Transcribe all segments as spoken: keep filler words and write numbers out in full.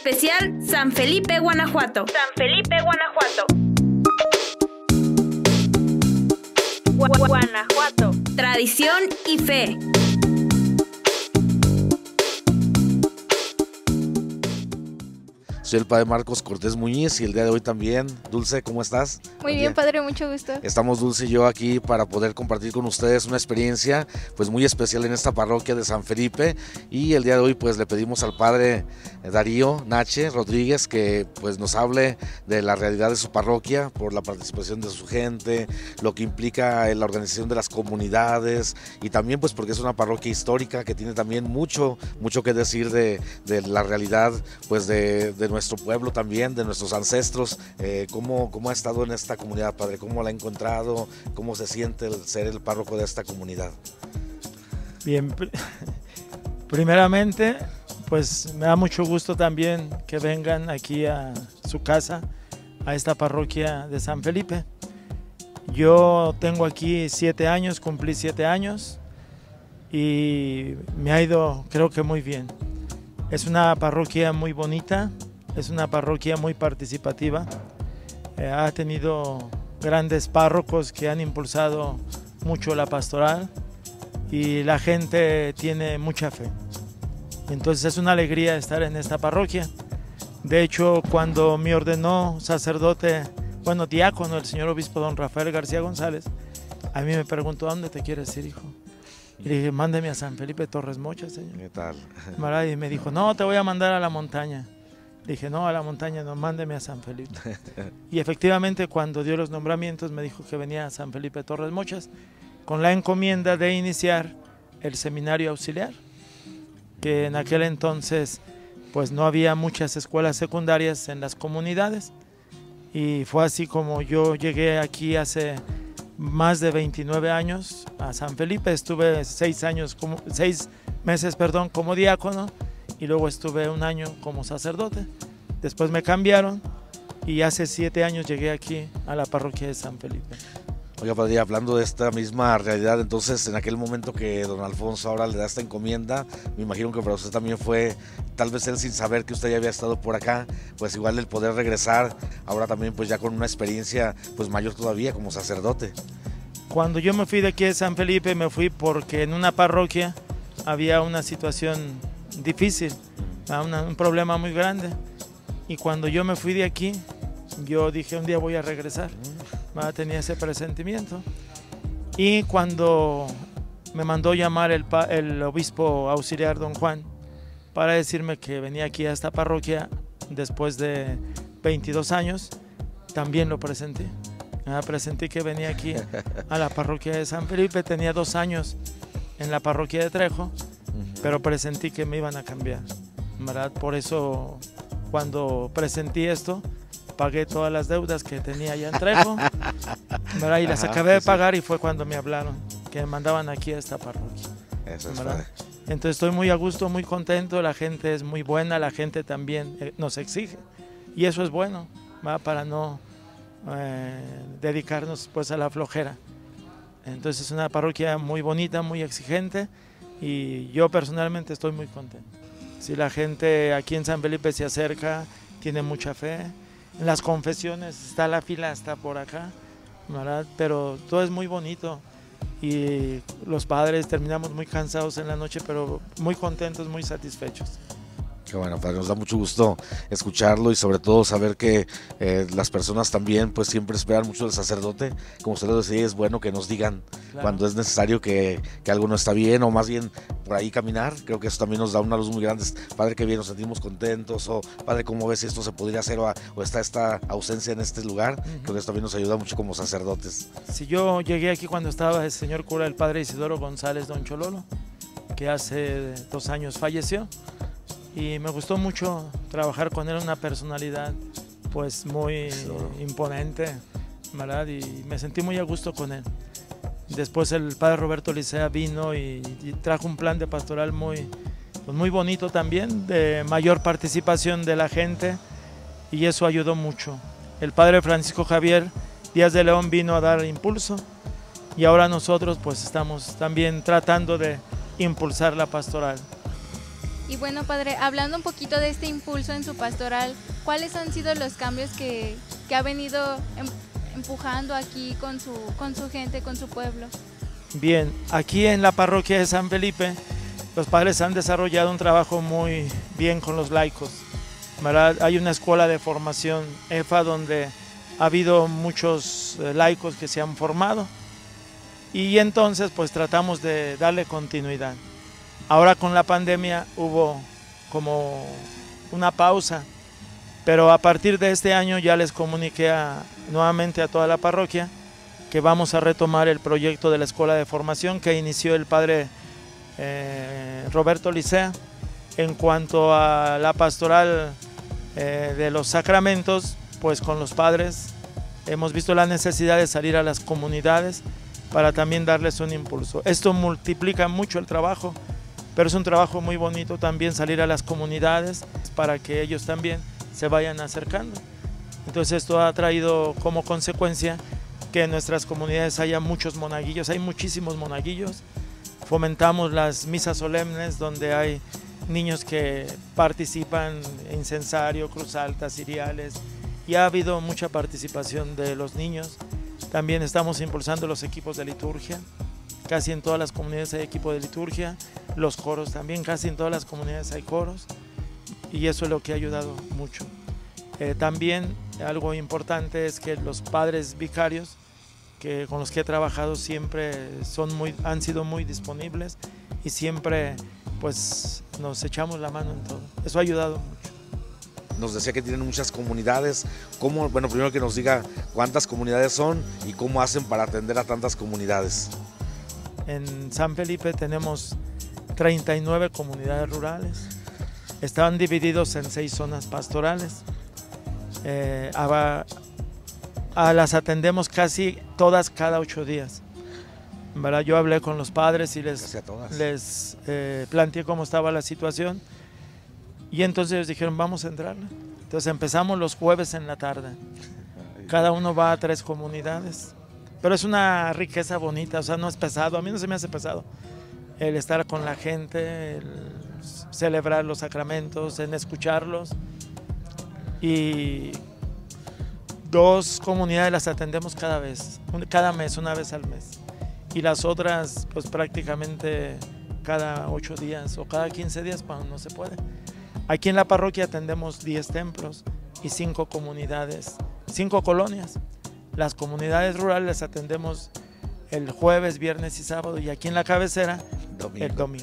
Especial San Felipe, Guanajuato. San Felipe, Guanajuato. Gu- Guanajuato. Tradición y fe. Soy el padre Marcos Cortés Muñiz y el día de hoy también. Dulce, ¿cómo estás? Muy bien, padre, mucho gusto. Estamos Dulce y yo aquí para poder compartir con ustedes una experiencia pues muy especial en esta parroquia de San Felipe, y el día de hoy pues le pedimos al padre Darío Nache Rodríguez que pues nos hable de la realidad de su parroquia, por la participación de su gente, lo que implica en la organización de las comunidades, y también pues porque es una parroquia histórica que tiene también mucho, mucho que decir de, de la realidad pues de, de nuestro pueblo también, de nuestros ancestros. Eh, ¿cómo, ¿Cómo ha estado en esta comunidad, padre? ¿Cómo la ha encontrado? ¿Cómo se siente el ser el párroco de esta comunidad? Bien, primeramente, pues me da mucho gusto también que vengan aquí a su casa, a esta parroquia de San Felipe. Yo tengo aquí siete años, cumplí siete años y me ha ido, creo que muy bien. Es una parroquia muy bonita. Es una parroquia muy participativa, eh, ha tenido grandes párrocos que han impulsado mucho la pastoral y la gente tiene mucha fe. Entonces es una alegría estar en esta parroquia. De hecho, cuando me ordenó sacerdote, bueno, diácono, el señor obispo don Rafael García González, a mí me preguntó: ¿a dónde te quieres ir, hijo? Y le dije: mándeme a San Felipe Torres Mochas, señor. ¿Qué tal? Y me dijo: no, te voy a mandar a la montaña. Dije: no, a la montaña no, mándeme a San Felipe. Y efectivamente, cuando dio los nombramientos, me dijo que venía a San Felipe Torres Mochas con la encomienda de iniciar el seminario auxiliar, que en aquel entonces pues no había muchas escuelas secundarias en las comunidades, y fue así como yo llegué aquí hace más de veintinueve años a San Felipe. Estuve seis años como, seis meses perdón, como diácono, y luego estuve un año como sacerdote. Después me cambiaron y hace siete años llegué aquí a la parroquia de San Felipe. Oiga, padre, hablando de esta misma realidad, entonces en aquel momento que don Alfonso ahora le da esta encomienda, me imagino que para usted también fue, tal vez él sin saber que usted ya había estado por acá, pues igual el poder regresar, ahora también pues ya con una experiencia pues mayor todavía como sacerdote. Cuando yo me fui de aquí de San Felipe, me fui porque en una parroquia había una situación difícil, una, un problema muy grande, y cuando yo me fui de aquí, yo dije: un día voy a regresar. Tenía ese presentimiento, y cuando me mandó llamar el, el obispo auxiliar don Juan para decirme que venía aquí a esta parroquia después de veintidós años, también lo presenté. Ah, presentí que venía aquí a la parroquia de San Felipe. Tenía dos años en la parroquia de Trejo, pero presentí que me iban a cambiar, ¿verdad? Por eso, cuando presentí esto, pagué todas las deudas que tenía allá en Trejo, ¿verdad? Y las Ajá, acabé de pagar, y fue cuando me hablaron que me mandaban aquí a esta parroquia. Eso es ¿verdad? Entonces estoy muy a gusto, muy contento. La gente es muy buena, la gente también nos exige, y eso es bueno, ¿verdad? Para no eh, dedicarnos pues a la flojera. Entonces es una parroquia muy bonita, muy exigente, y yo personalmente estoy muy contento. Si la gente aquí en San Felipe se acerca, tiene mucha fe. En las confesiones está la fila hasta por acá, ¿verdad? Pero todo es muy bonito, y los padres terminamos muy cansados en la noche, pero muy contentos, muy satisfechos. Qué bueno, padre, nos da mucho gusto escucharlo, y sobre todo saber que eh, las personas también pues siempre esperan mucho del sacerdote. Como usted lo decía, es bueno que nos digan claro. cuando es necesario que, que algo no está bien, o más bien por ahí caminar. Creo que eso también nos da una luz muy grande. Padre, qué bien, nos sentimos contentos, o padre, ¿cómo ves si esto se podría hacer, o, o está esta ausencia en este lugar? Uh-huh. Creo que eso también nos ayuda mucho como sacerdotes. Si yo llegué aquí cuando estaba el señor cura, el padre Isidoro González Don Chololo, que hace dos años falleció, y me gustó mucho trabajar con él, una personalidad pues muy claro. imponente, ¿verdad? Y me sentí muy a gusto con él. Después el padre Roberto Licea vino y, y trajo un plan de pastoral muy, pues muy bonito también, de mayor participación de la gente, y eso ayudó mucho. El padre Francisco Javier Díaz de León vino a dar impulso, y ahora nosotros pues estamos también tratando de impulsar la pastoral. Y bueno, padre, hablando un poquito de este impulso en su pastoral, ¿cuáles han sido los cambios que, que ha venido em, empujando aquí con su, con su gente, con su pueblo? Bien, aquí en la parroquia de San Felipe, los padres han desarrollado un trabajo muy bien con los laicos, ¿verdad? Hay una escuela de formación E F A donde ha habido muchos eh, laicos que se han formado y entonces pues tratamos de darle continuidad. Ahora con la pandemia hubo como una pausa, pero a partir de este año ya les comuniqué a, nuevamente a toda la parroquia que vamos a retomar el proyecto de la escuela de formación que inició el padre eh, Roberto Licea. En cuanto a la pastoral eh, de los sacramentos, pues con los padres hemos visto la necesidad de salir a las comunidades para también darles un impulso. Esto multiplica mucho el trabajo, pero es un trabajo muy bonito también salir a las comunidades para que ellos también se vayan acercando. Entonces esto ha traído como consecuencia que en nuestras comunidades haya muchos monaguillos, hay muchísimos monaguillos. Fomentamos las misas solemnes donde hay niños que participan en incensario, cruz alta, ciriales, y ha habido mucha participación de los niños. También estamos impulsando los equipos de liturgia. Casi en todas las comunidades hay equipo de liturgia, los coros también, casi en todas las comunidades hay coros y eso es lo que ha ayudado mucho. Eh, también algo importante es que los padres vicarios que, con los que he trabajado siempre son muy, han sido muy disponibles y siempre pues, nos echamos la mano en todo. Eso ha ayudado mucho. Nos decía que tienen muchas comunidades. ¿Cómo? Bueno, primero que nos diga cuántas comunidades son y cómo hacen para atender a tantas comunidades. En San Felipe tenemos treinta y nueve comunidades rurales, están divididos en seis zonas pastorales, eh, a, a las atendemos casi todas cada ocho días. ¿Verdad? Yo hablé con los padres y les, les eh, planteé cómo estaba la situación y entonces ellos dijeron vamos a entrar. Entonces empezamos los jueves en la tarde, cada uno va a tres comunidades. Pero es una riqueza bonita, o sea, no es pesado, a mí no se me hace pesado el estar con la gente, el celebrar los sacramentos, en escucharlos. Y dos comunidades las atendemos cada vez, cada mes, una vez al mes. Y las otras, pues prácticamente cada ocho días o cada quince días cuando no se puede. Aquí en la parroquia atendemos diez templos y cinco comunidades, cinco colonias. Las comunidades rurales las atendemos el jueves, viernes y sábado y aquí en la cabecera domingo. el domingo.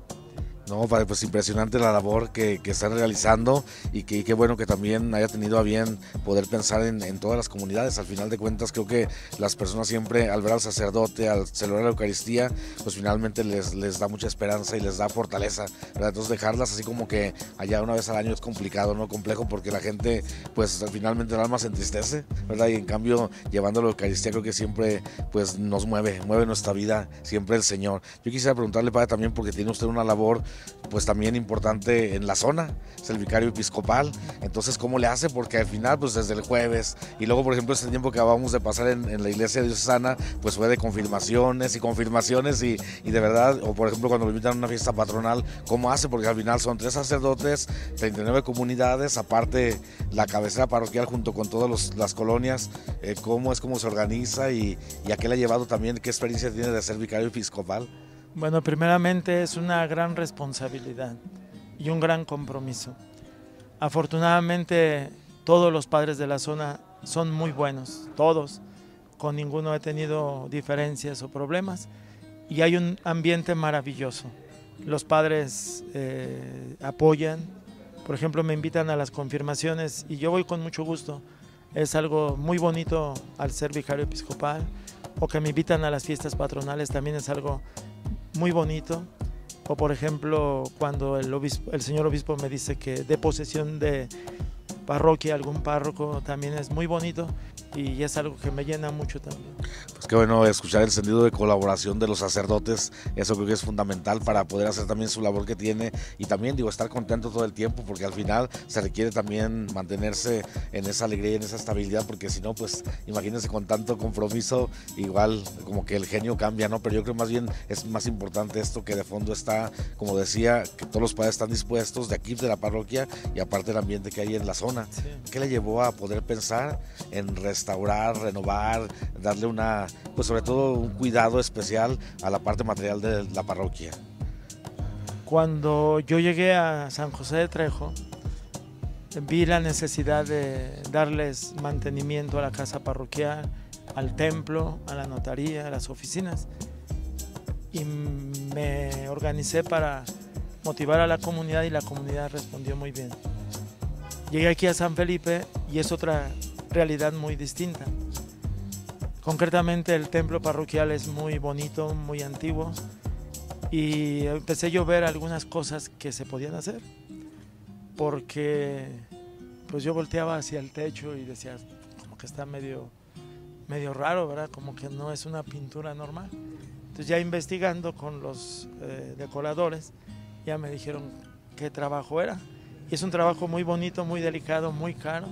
No, padre, pues impresionante la labor que, que están realizando y que qué bueno que también haya tenido a bien poder pensar en, en todas las comunidades. Al final de cuentas creo que las personas siempre al ver al sacerdote, al celebrar la Eucaristía, pues finalmente les, les da mucha esperanza y les da fortaleza, ¿verdad? Entonces dejarlas así como que allá una vez al año es complicado, ¿no? Complejo porque la gente pues finalmente el alma se entristece, ¿verdad? Y en cambio llevando la Eucaristía creo que siempre pues nos mueve, mueve nuestra vida siempre el Señor. Yo quisiera preguntarle, padre, también porque tiene usted una labor pues también importante en la zona, es el vicario episcopal, entonces ¿cómo le hace? Porque al final pues desde el jueves y luego por ejemplo este tiempo que acabamos de pasar en, en la iglesia diocesana pues fue de confirmaciones y confirmaciones y, y de verdad, o por ejemplo cuando lo invitan a una fiesta patronal, ¿cómo hace? Porque al final son tres sacerdotes, treinta y nueve comunidades, aparte la cabecera parroquial junto con todas las colonias, eh, ¿cómo es, cómo se organiza y, y a qué le ha llevado también, qué experiencia tiene de ser vicario episcopal? Bueno, primeramente es una gran responsabilidad y un gran compromiso. Afortunadamente todos los padres de la zona son muy buenos, todos, con ninguno he tenido diferencias o problemas y hay un ambiente maravilloso. Los padres eh, apoyan, por ejemplo me invitan a las confirmaciones y yo voy con mucho gusto. Es algo muy bonito al ser vicario episcopal, o que me invitan a las fiestas patronales también es algo muy bonito, o por ejemplo cuando el, obispo, el señor obispo me dice que de posesión de parroquia algún párroco también es muy bonito y es algo que me llena mucho también. Pues qué bueno escuchar el sentido de colaboración de los sacerdotes, eso creo que es fundamental para poder hacer también su labor que tiene y también digo estar contento todo el tiempo, porque al final se requiere también mantenerse en esa alegría y en esa estabilidad, porque si no pues imagínense con tanto compromiso igual como que el genio cambia, ¿no? Pero yo creo más bien es más importante esto, que de fondo está, como decía, que todos los padres están dispuestos de aquí de la parroquia y aparte el ambiente que hay en la zona. Sí. ¿Qué le llevó a poder pensar en restaurar, renovar, darle una, pues sobre todo un cuidado especial a la parte material de la parroquia? Cuando yo llegué a San José de Trejo, vi la necesidad de darles mantenimiento a la casa parroquial, al templo, a la notaría, a las oficinas, y me organicé para motivar a la comunidad y la comunidad respondió muy bien. Llegué aquí a San Felipe y es otra realidad muy distinta. Concretamente el templo parroquial es muy bonito, muy antiguo y empecé yo a ver algunas cosas que se podían hacer, porque pues yo volteaba hacia el techo y decía como que está medio, medio raro, ¿verdad? Como que no es una pintura normal. Entonces ya investigando con los eh, decoradores ya me dijeron qué trabajo era. Y es un trabajo muy bonito, muy delicado, muy caro.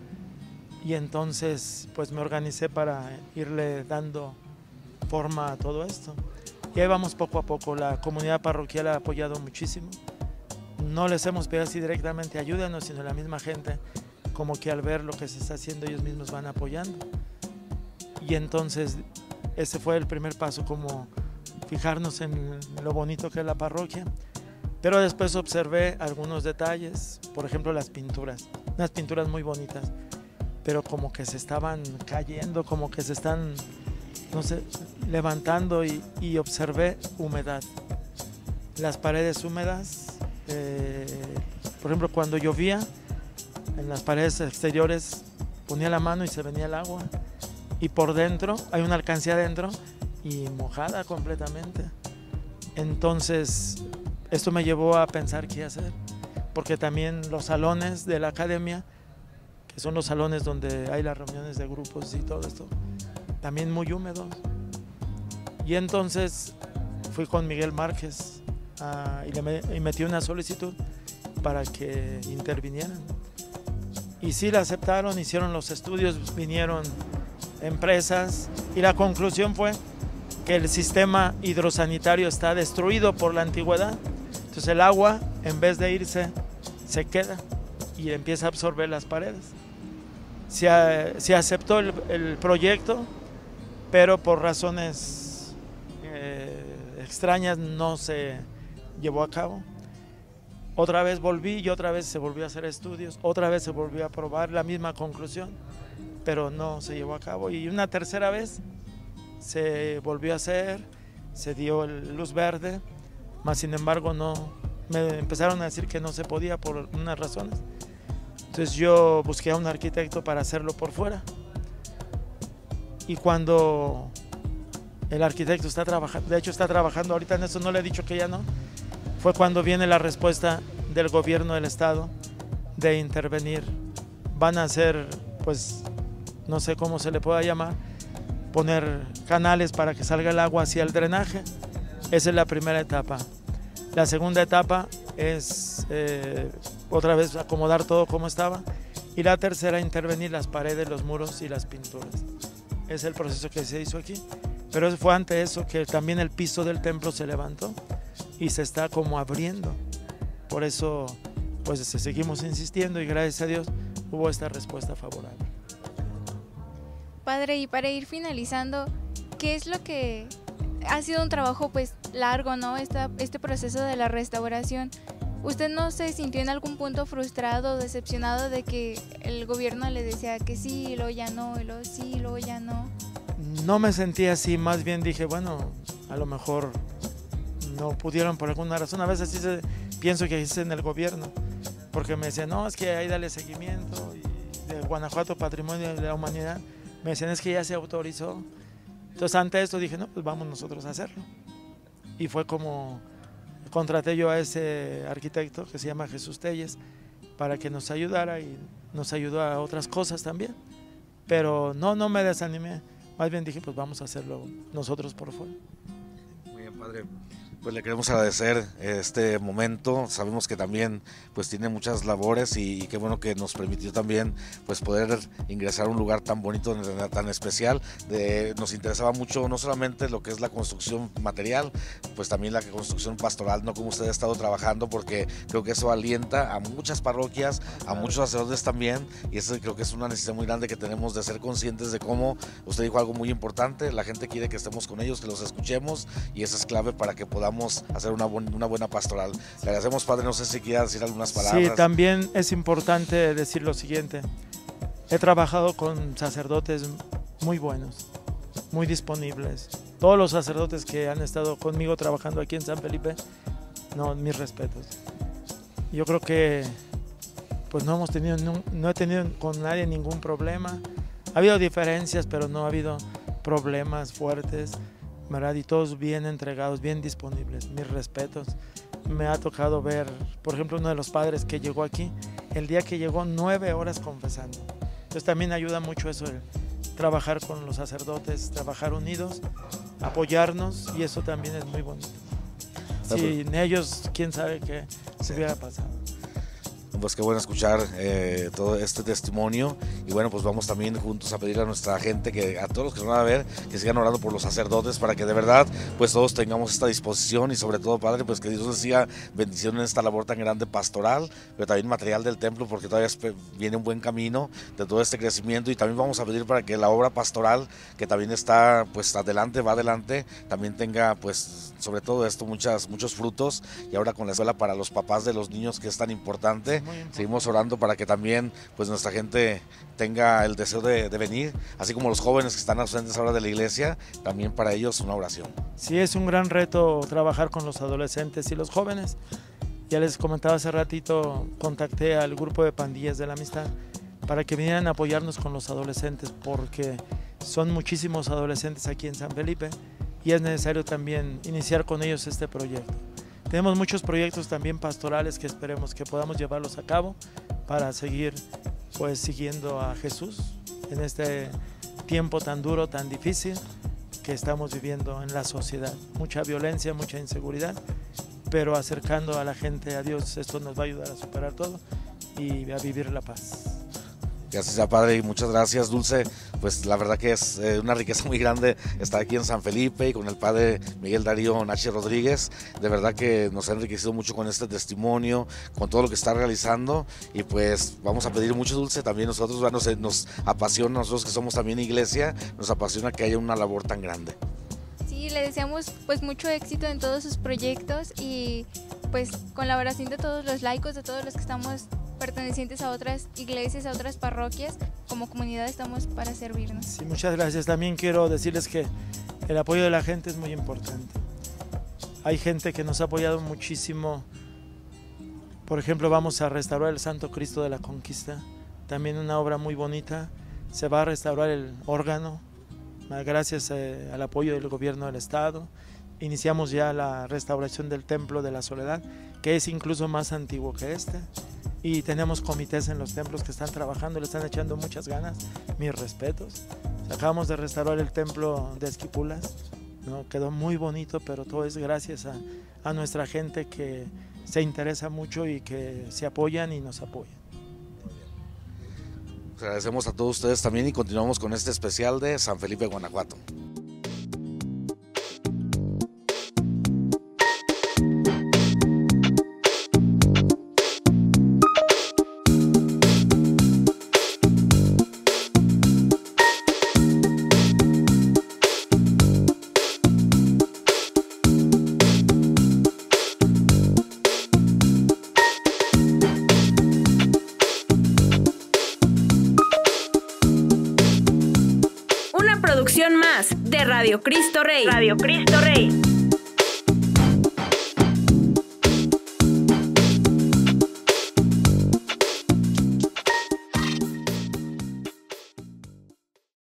Y entonces pues me organicé para irle dando forma a todo esto. Y ahí vamos poco a poco. La comunidad parroquial ha apoyado muchísimo. No les hemos pedido así directamente ayúdanos, sino la misma gente, como que al ver lo que se está haciendo ellos mismos van apoyando. Y entonces ese fue el primer paso, como fijarnos en lo bonito que es la parroquia. Pero después observé algunos detalles, por ejemplo las pinturas, unas pinturas muy bonitas, pero como que se estaban cayendo, como que se están, no sé, levantando y, y observé humedad. Las paredes húmedas, eh, por ejemplo cuando llovía, en las paredes exteriores ponía la mano y se venía el agua, y por dentro, hay una alcancía adentro y mojada completamente. Entonces esto me llevó a pensar qué hacer, porque también los salones de la academia, que son los salones donde hay las reuniones de grupos y todo esto, también muy húmedos. Y entonces fui con Miguel Márquez uh, y, le, y metí una solicitud para que intervinieran. Y sí la aceptaron, hicieron los estudios, vinieron empresas y la conclusión fue que el sistema hidrosanitario está destruido por la antigüedad. Entonces el agua, en vez de irse, se queda y empieza a absorber las paredes. Se, se aceptó el, el proyecto, pero por razones eh, extrañas no se llevó a cabo. Otra vez volví y otra vez se volvió a hacer estudios, otra vez se volvió a probar la misma conclusión, pero no se llevó a cabo. Y una tercera vez se volvió a hacer, se dio el luz verde, mas sin embargo no, me empezaron a decir que no se podía por unas razones. Entonces yo busqué a un arquitecto para hacerlo por fuera. Y cuando el arquitecto está trabajando, de hecho está trabajando ahorita en eso, no le he dicho que ya no, fue cuando viene la respuesta del gobierno del estado de intervenir. Van a hacer, pues, no sé cómo se le pueda llamar, poner canales para que salga el agua hacia el drenaje. Esa es la primera etapa. La segunda etapa es eh, otra vez acomodar todo como estaba. Y la tercera, intervenir las paredes, los muros y las pinturas. Es el proceso que se hizo aquí. Pero fue ante eso que también el piso del templo se levantó y se está como abriendo. Por eso pues seguimos insistiendo y gracias a Dios hubo esta respuesta favorable. Padre, y para ir finalizando, ¿qué es lo que ha sido un trabajo pues largo, ¿no? Esta, este proceso de la restauración. ¿Usted no se sintió en algún punto frustrado o decepcionado de que el gobierno le decía que sí, y luego ya no, y luego sí, y luego ya no? No me sentí así, más bien dije, bueno, a lo mejor no pudieron por alguna razón. A veces sí se, pienso que es en el gobierno, porque me decían, no, es que ahí dale seguimiento, y de Guanajuato Patrimonio de la Humanidad, me decían, es que ya se autorizó. Entonces ante esto dije, no, pues vamos nosotros a hacerlo. Y fue como contraté yo a ese arquitecto que se llama Jesús Telles para que nos ayudara y nos ayudó a otras cosas también. pero no, no me desanimé. Más bien dije, pues vamos a hacerlo nosotros por fuera. Muy bien, padre. Pues le queremos agradecer este momento. Sabemos que también pues tiene muchas labores y, y qué bueno que nos permitió también pues poder ingresar a un lugar tan bonito, tan especial. De, nos interesaba mucho no solamente lo que es la construcción material, pues también la construcción pastoral, no como usted ha estado trabajando, porque creo que eso alienta a muchas parroquias, a muchos sacerdotes también, y eso creo que es una necesidad muy grande que tenemos de ser conscientes de cómo usted dijo algo muy importante. La gente quiere que estemos con ellos, que los escuchemos, y eso es clave para que podamos hacer una, bu una buena pastoral. Le agradecemos, padre, no sé si quiera decir algunas palabras. Sí, también es importante decir lo siguiente. He trabajado con sacerdotes muy buenos, muy disponibles. Todos los sacerdotes que han estado conmigo trabajando aquí en San Felipe, no, mis respetos. Yo creo que pues no hemos tenido, no, no he tenido con nadie ningún problema. Ha habido diferencias, pero no ha habido problemas fuertes, ¿verdad? Y todos bien entregados, bien disponibles, mis respetos. Me ha tocado ver, por ejemplo, uno de los padres que llegó aquí, el día que llegó nueve horas confesando. Entonces también ayuda mucho eso, el trabajar con los sacerdotes, trabajar unidos, apoyarnos, y eso también es muy bonito. Sin ellos, quién sabe qué se hubiera pasado. Pues qué bueno escuchar eh, todo este testimonio, y bueno, pues vamos también juntos a pedirle a nuestra gente, que a todos los que nos van a ver, que sigan orando por los sacerdotes, para que de verdad pues todos tengamos esta disposición, y sobre todo, padre, pues que Dios les siga bendición en esta labor tan grande pastoral, pero también material del templo, porque todavía viene un buen camino de todo este crecimiento. Y también vamos a pedir para que la obra pastoral, que también está pues adelante, va adelante, también tenga pues sobre todo esto muchas, muchos frutos, y ahora con la escuela para los papás de los niños, que es tan importante. Seguimos orando para que también pues nuestra gente tenga el deseo de, de venir, así como los jóvenes que están ausentes ahora de la iglesia, también para ellos una oración. Sí, es un gran reto trabajar con los adolescentes y los jóvenes. Ya les comentaba hace ratito, contacté al grupo de pandillas de la amistad para que vinieran a apoyarnos con los adolescentes, porque son muchísimos adolescentes aquí en San Felipe y es necesario también iniciar con ellos este proyecto. Tenemos muchos proyectos también pastorales que esperemos que podamos llevarlos a cabo para seguir pues siguiendo a Jesús en este tiempo tan duro, tan difícil que estamos viviendo en la sociedad. Mucha violencia, mucha inseguridad, pero acercando a la gente a Dios, esto nos va a ayudar a superar todo y a vivir la paz. Que así sea, padre, y muchas gracias, Dulce. Pues la verdad que es eh, una riqueza muy grande estar aquí en San Felipe y con el padre Miguel Darío Nache Rodríguez. De verdad que nos ha enriquecido mucho con este testimonio, con todo lo que está realizando, y pues vamos a pedir mucho, Dulce, también nosotros, bueno, nos, nos apasiona, nosotros que somos también iglesia, nos apasiona que haya una labor tan grande. Sí, le deseamos pues mucho éxito en todos sus proyectos, y pues con la oración de todos los laicos, de todos los que estamos pertenecientes a otras iglesias, a otras parroquias, como comunidad estamos para servirnos. Sí, muchas gracias. También quiero decirles que el apoyo de la gente es muy importante. Hay gente que nos ha apoyado muchísimo. Por ejemplo, vamos a restaurar el Santo Cristo de la Conquista, también una obra muy bonita. Se va a restaurar el órgano, gracias eh, al apoyo del gobierno del estado. Iniciamos ya la restauración del Templo de la Soledad, que es incluso más antiguo que este. Y tenemos comités en los templos que están trabajando, le están echando muchas ganas, mis respetos. Acabamos de restaurar el templo de Esquipulas, ¿no? Quedó muy bonito, pero todo es gracias a, a nuestra gente que se interesa mucho y que se apoyan y nos apoyan. Les agradecemos a todos ustedes también, y continuamos con este especial de San Felipe, Guanajuato. Más de Radio Cristo Rey. Radio Cristo Rey.